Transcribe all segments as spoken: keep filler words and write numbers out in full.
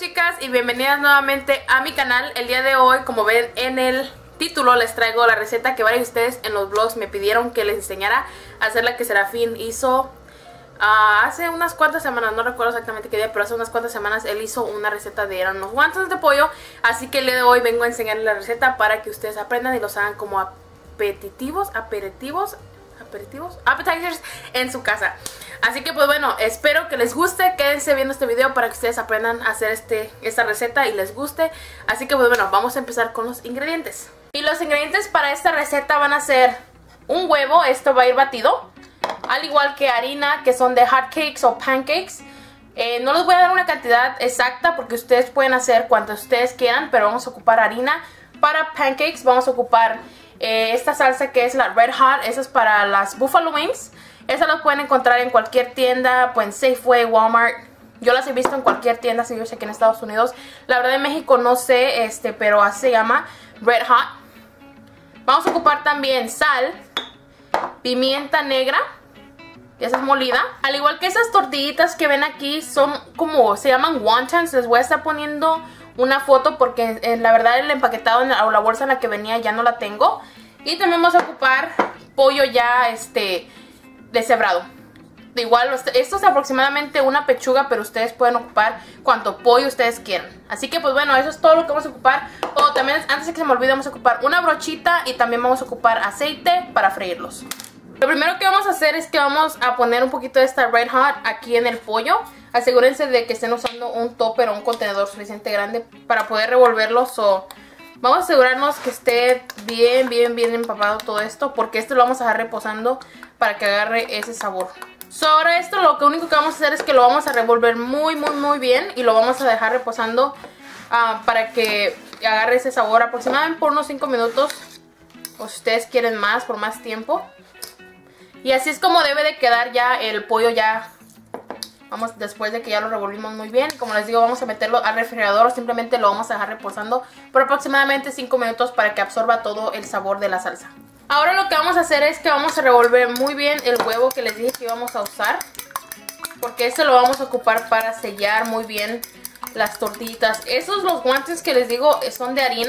chicas y bienvenidas nuevamente a mi canal. El día de hoy, como ven en el título, les traigo la receta que varios de ustedes en los vlogs me pidieron que les enseñara a hacer, la que Serafín hizo uh, hace unas cuantas semanas. No recuerdo exactamente qué día, pero hace unas cuantas semanas él hizo una receta de, eran unos guantes de pollo. Así que el día de hoy vengo a enseñarles la receta para que ustedes aprendan y los hagan como apetitivos, aperitivos, aperitivos, appetizers en su casa. Así que pues bueno, espero que les guste, quédense viendo este video para que ustedes aprendan a hacer este, esta receta y les guste. Así que pues bueno, vamos a empezar con los ingredientes. Y los ingredientes para esta receta van a ser un huevo, esto va a ir batido, al igual que harina, que son de hot cakes o pancakes. Eh, no les voy a dar una cantidad exacta porque ustedes pueden hacer cuanto ustedes quieran, pero vamos a ocupar harina. Para pancakes vamos a ocupar eh, esta salsa que es la Red Hot, esa es para las Buffalo Wings. Esas las pueden encontrar en cualquier tienda, pues en Safeway, Walmart. Yo las he visto en cualquier tienda, si yo sé que en Estados Unidos. La verdad en México no sé, este, pero así se llama, Red Hot. Vamos a ocupar también sal, pimienta negra, esa es molida. Al igual que esas tortillitas que ven aquí, son como, se llaman wontons. Les voy a estar poniendo una foto porque eh, la verdad el empaquetado en la, o la bolsa en la que venía ya no la tengo. Y también vamos a ocupar pollo ya, este... deshebrado. De igual, esto es aproximadamente una pechuga, pero ustedes pueden ocupar cuanto pollo ustedes quieran. Así que pues bueno, eso es todo lo que vamos a ocupar. O también, antes de que se me olvide, vamos a ocupar una brochita y también vamos a ocupar aceite para freírlos. Lo primero que vamos a hacer es que vamos a poner un poquito de esta Red Hot aquí en el pollo. Asegúrense de que estén usando un topper o un contenedor suficiente grande para poder revolverlos. O vamos a asegurarnos que esté bien, bien, bien empapado todo esto, porque esto lo vamos a dejar reposando para que agarre ese sabor. So, ahora esto lo que único que vamos a hacer es que lo vamos a revolver muy, muy, muy bien y lo vamos a dejar reposando uh, para que agarre ese sabor aproximadamente por unos cinco minutos. O si ustedes quieren más, por más tiempo. Y así es como debe de quedar ya el pollo ya. Vamos, después de que ya lo revolvimos muy bien. Como les digo, vamos a meterlo al refrigerador o simplemente lo vamos a dejar reposando por aproximadamente cinco minutos para que absorba todo el sabor de la salsa. Ahora lo que vamos a hacer es que vamos a revolver muy bien el huevo que les dije que íbamos a usar, porque este lo vamos a ocupar para sellar muy bien las tortillitas. Esos, los guantes que les digo, son de harina.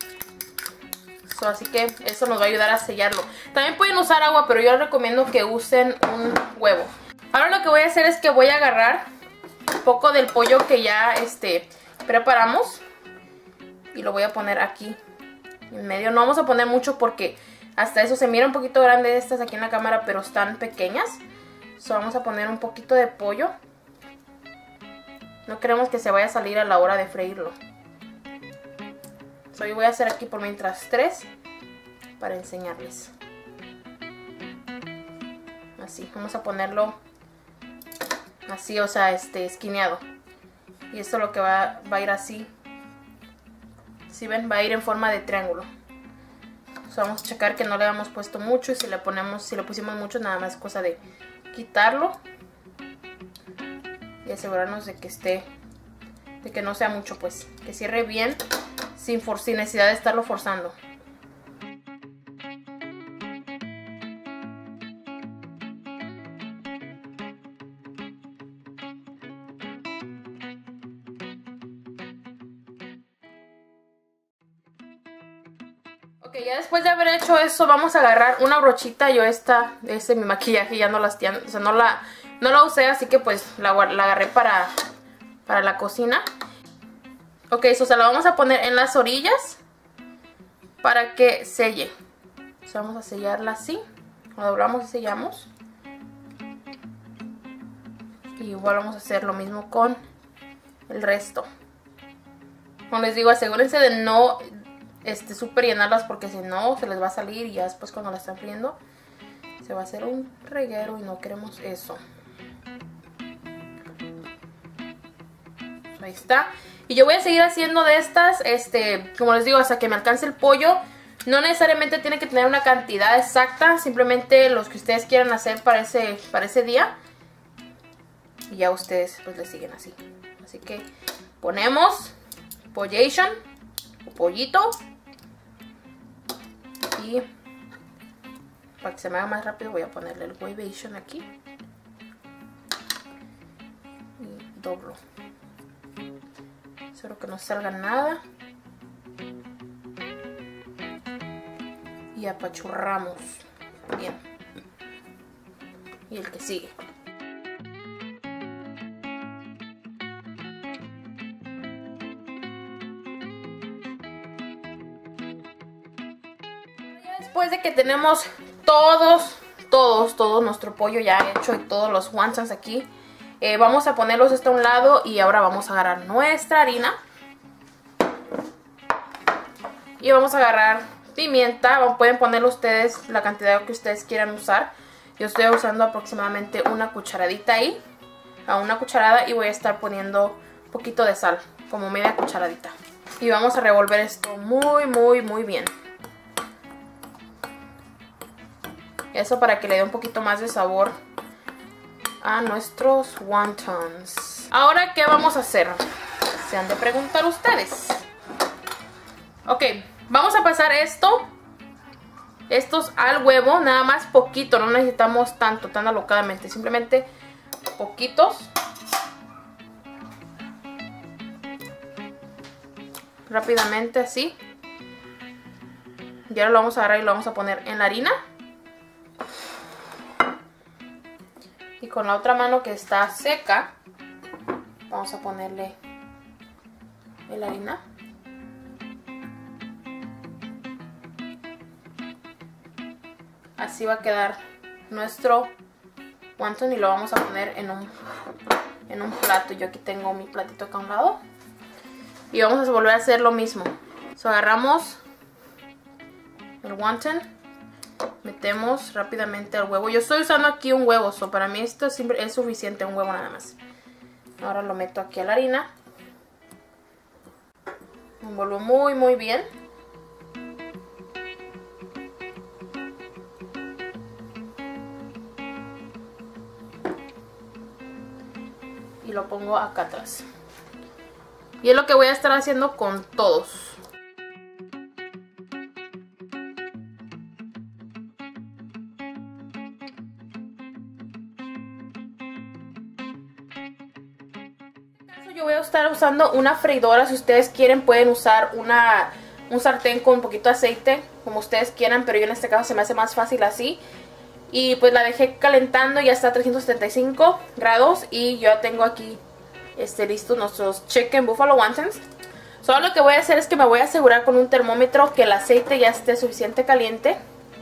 So, así que eso nos va a ayudar a sellarlo. También pueden usar agua, pero yo les recomiendo que usen un huevo. Ahora lo que voy a hacer es que voy a agarrar un poco del pollo que ya este, preparamos y lo voy a poner aquí en medio. No vamos a poner mucho porque hasta eso se mira un poquito grande estas aquí en la cámara, pero están pequeñas. So, vamos a poner un poquito de pollo. No queremos que se vaya a salir a la hora de freírlo. So, yo voy a hacer aquí por mientras tres para enseñarles. Así, vamos a ponerlo así, o sea, este, esquineado. Y esto lo que va, va a ir así. Si ven, va a ir en forma de triángulo. So, vamos a checar que no le hayamos puesto mucho. Y si le ponemos, si le pusimos mucho, nada más es cosa de quitarlo y asegurarnos de que esté, de que no sea mucho, pues, que cierre bien sin, for, sin necesidad de estarlo forzando. Ok, ya después de haber hecho eso, vamos a agarrar una brochita. Yo esta, ese mi maquillaje ya no la, ya, o sea, no la, no la usé, así que pues la, la agarré para, para la cocina. Ok, eso se la vamos a poner en las orillas para que selle. O sea, vamos a sellarla así. Lo doblamos y sellamos. Y igual vamos a hacer lo mismo con el resto. Como les digo, asegúrense de no este, súper llenarlas, porque si no se les va a salir y ya después cuando la están friendo se va a hacer un reguero y no queremos eso. Ahí está. Y yo voy a seguir haciendo de estas, este, como les digo, hasta que me alcance el pollo. No necesariamente tiene que tener una cantidad exacta, simplemente los que ustedes quieran hacer para ese, para ese día. Y ya ustedes pues le siguen así. Así que ponemos pollation, o pollito. Y para que se me haga más rápido voy a ponerle el huevation aquí. Y doblo. Espero que no salga nada. Y apachurramos bien. Y el que sigue. Después de que tenemos todos, todos, todo nuestro pollo ya hecho y todos los wontons aquí, eh, vamos a ponerlos esto a un lado y ahora vamos a agarrar nuestra harina. Y vamos a agarrar pimienta, pueden ponerle ustedes la cantidad que ustedes quieran usar. Yo estoy usando aproximadamente una cucharadita ahí, a una cucharada, y voy a estar poniendo un poquito de sal, como media cucharadita. Y vamos a revolver esto muy, muy, muy bien. Eso para que le dé un poquito más de sabor a nuestros wontons. Ahora, ¿qué vamos a hacer? Se han de preguntar ustedes. Ok, vamos a pasar esto, estos al huevo, nada más poquito, no necesitamos tanto, tan alocadamente, simplemente poquitos. Rápidamente así. Y ahora lo vamos a agarrar y lo vamos a poner en la harina. Y con la otra mano que está seca, vamos a ponerle la harina. Así va a quedar nuestro wonton y lo vamos a poner en un, en un plato. Yo aquí tengo mi platito acá a un lado. Y vamos a volver a hacer lo mismo. So, agarramos el wonton, metemos rápidamente al huevo. Yo estoy usando aquí un huevo, so para mí esto es, es suficiente, un huevo nada más. Ahora lo meto aquí a la harina. Envuelvo muy muy bien. Y lo pongo acá atrás. Y es lo que voy a estar haciendo con todos. Yo voy a estar usando una freidora. Si ustedes quieren pueden usar una, un sartén con un poquito de aceite, como ustedes quieran, pero yo en este caso se me hace más fácil así. Y pues la dejé calentando, ya está a trescientos setenta y cinco grados y ya tengo aquí este, listos nuestros chicken buffalo wontons. Solo lo que voy a hacer es que me voy a asegurar con un termómetro que el aceite ya esté suficiente caliente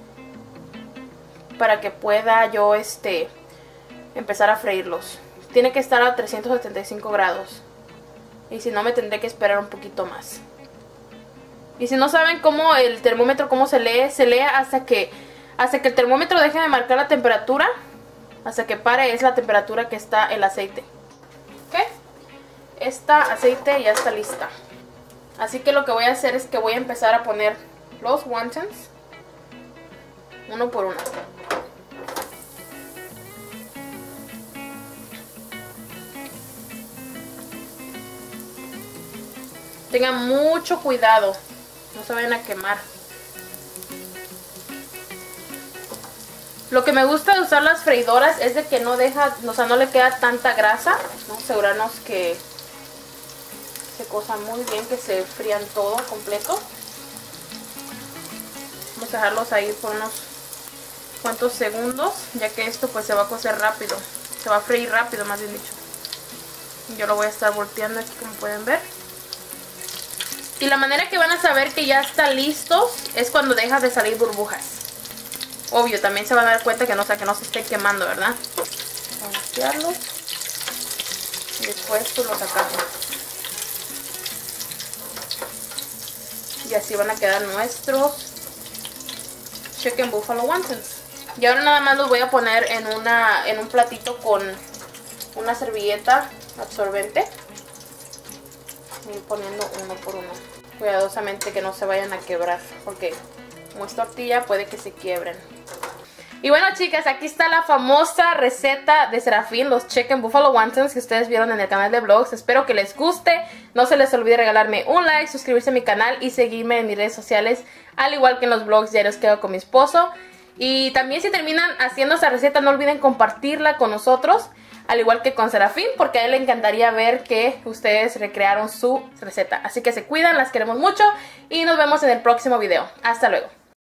para que pueda yo este, empezar a freírlos. Tiene que estar a trescientos setenta y cinco grados. Y si no, me tendré que esperar un poquito más. Y si no saben cómo el termómetro, cómo se lee, se lee hasta que, hasta que el termómetro deje de marcar la temperatura. Hasta que pare es la temperatura que está el aceite. ¿Ok? Esta aceite ya está lista. Así que lo que voy a hacer es que voy a empezar a poner los wontons uno por uno. Tengan mucho cuidado, no se vayan a quemar. Lo que me gusta de usar las freidoras es de que no deja, o sea, no le queda tanta grasa. Vamos a asegurarnos que se cosan muy bien, que se frían todo completo. Vamos a dejarlos ahí por unos cuantos segundos, ya que esto pues se va a cocer rápido, se va a freír rápido, más bien dicho. Yo lo voy a estar volteando aquí, como pueden ver. Y la manera que van a saber que ya está listo es cuando deja de salir burbujas. Obvio, también se van a dar cuenta que no, o sea, que no se esté quemando, ¿verdad? Vamos a vaciarlos. Y después pues lo sacamos. Y así van a quedar nuestros chicken buffalo wontons. Y ahora nada más los voy a poner en, una, en un platito con una servilleta absorbente. Y poniendo uno por uno. Cuidadosamente que no se vayan a quebrar, porque como es tortilla puede que se quiebren. Y bueno, chicas, aquí está la famosa receta de Serafín, los chicken buffalo wontons que ustedes vieron en el canal de vlogs. Espero que les guste. No se les olvide regalarme un like, suscribirse a mi canal y seguirme en mis redes sociales, al igual que en los vlogs diarios que hago con mi esposo. Y también si terminan haciendo esta receta, no olviden compartirla con nosotros, al igual que con Serafín, porque a él le encantaría ver que ustedes recrearon su receta. Así que se cuidan, las queremos mucho y nos vemos en el próximo video. Hasta luego.